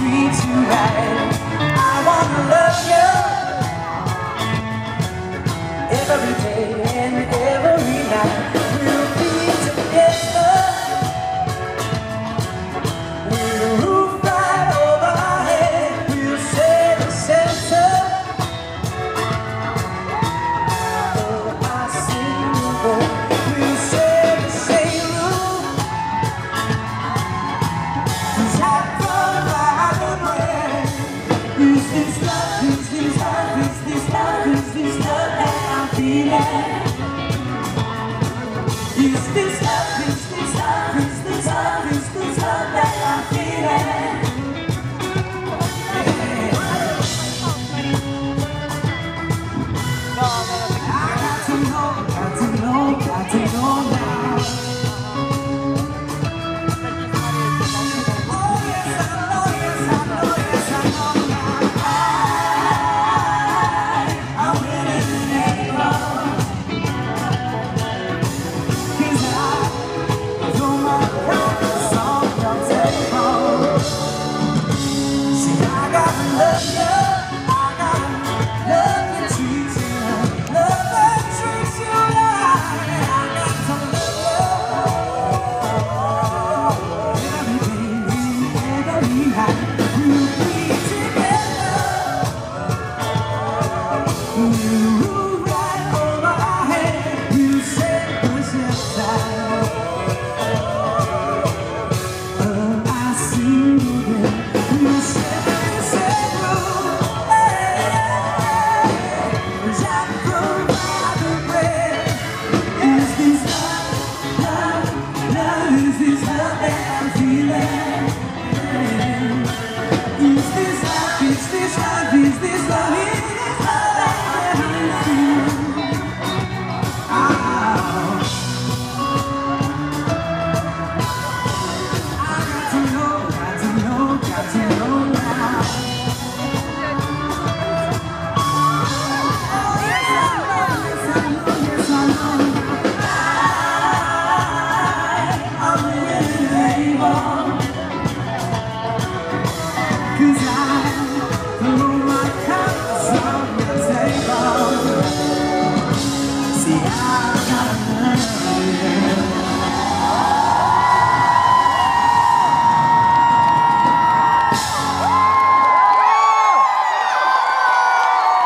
treat you right. I wanna love you every day and every night. We'll be together with a roof right over our head. We'll share the shelter of our single bed. We'll share the same room. 'Cause I provide the bread. Is this love? Is this love? Is this love? Is this love that I'm feeling? Is this love? Is this love? Is this love? Is this love that I'm feeling? I got to know, got to know, got to know now. Oh yes, I know, yes, I know, yes, I know now. I'm winning in April. 'Cause I know my promise on the table. See, I gotta love you, I gotta love you, treat you right, love that treats you right. I got to love you every day, every night. We'll be together, we'll roof right over our head. We'll share the shelter of our single bed. We'll share the same room. Cause I provide the bread. Is this love, love, love? Is this love that I'm feeling? Is this love? Is this love? Is this